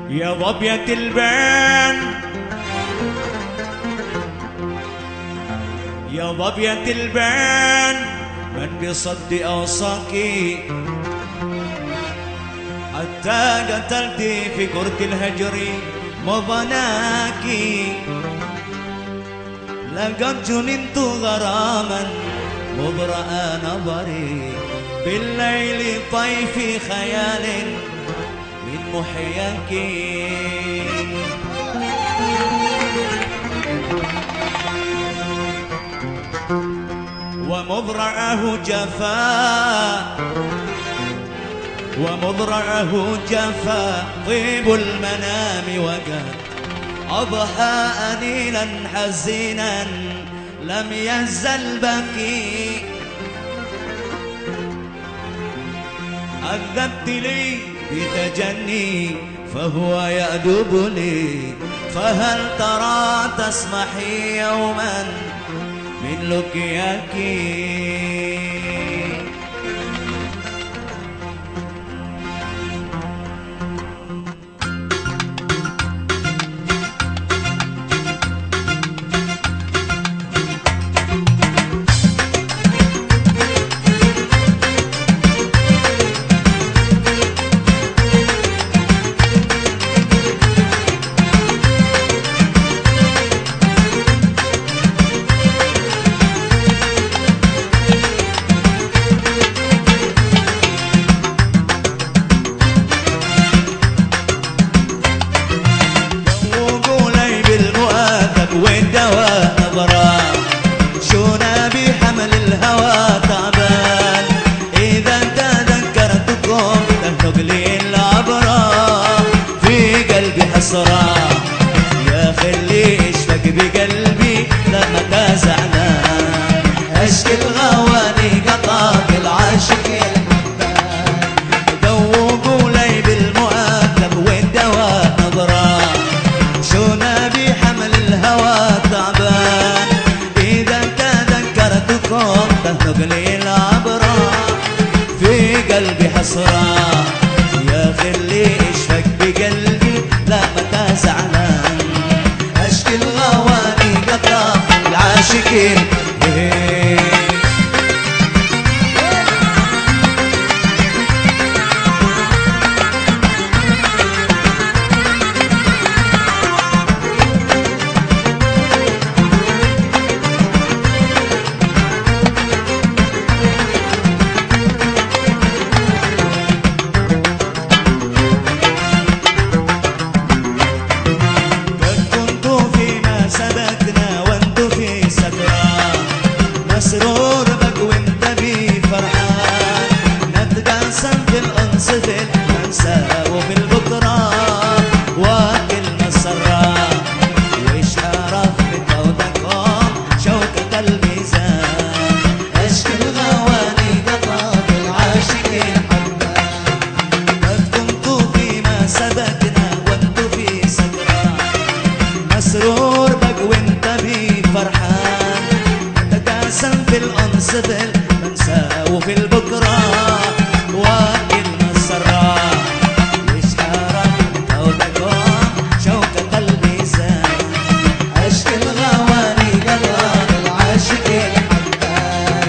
يا ظبية البان يا ظبية البان من بصد أوصاكي حتى قتلتي في كرة الهجر مضناكي. لقد جننت غراما مبرأ نظري بالليل طيفي خيال من محياك. ومضرعه جفا طيب المنام وقد أضحى أنيلا حزينا لم يزل بكي. أذبت لي بتجني فهو يأدب لي، فهل ترى تسمحي يوما من لقياك. والدواء نظرة شونا بحمل الهوى تعبان، إذا تذكرتكم تهنق لي العبرة في قلبي حسرة. يا خلي اشفق بقلبي لما زعلان، اشكي الغواني قطعت العاشقين ذوقوا لي بالمؤدب والدواء نظرة شونا بحمل الهوى تعبان، إذا تذكرتكم تهنق لي العبرة في قلبي حسرة. يا خلي اشفق بقلبي لا متى زعلان، اشكي الغواني قطع العاشقين. مسرور بك وانت بي فرحان، نتقاسم في الانس في المنسى وفي البكرة وكل مسرة، وإيش عرف بتودكم شوكة الميزان، اشكي الغواني قطعت العاشقين حبان. قد كنتوا فيما سبقنا وانتوا في سكرة، مسرور بك وانت بي فرحان، في الأنس في المنسى وفي البكرة وكل مسرة، وإيش عرف تودكم شوكة الميزان، اشكي الغواني قطعت العاشقين حبان.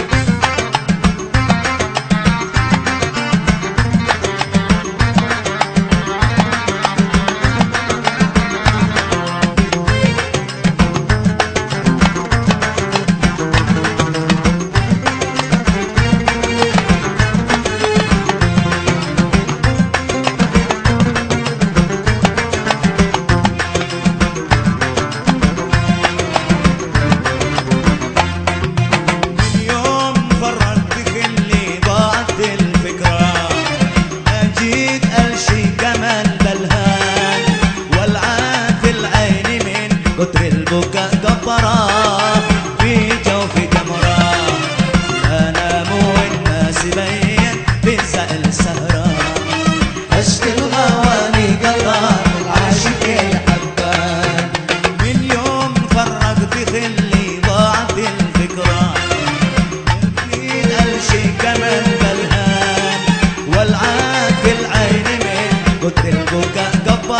كتر البكاء قطرة في جوفي جمرة، أنام والناس بين بنسأل سهرة، أشكي الغواني قطع العاشقين حبان. من يوم فرقت خلي ضاعت الفكرة، في الشي كمان بلهان والعاد في العين من كتر البكاء قطرة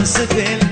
سفل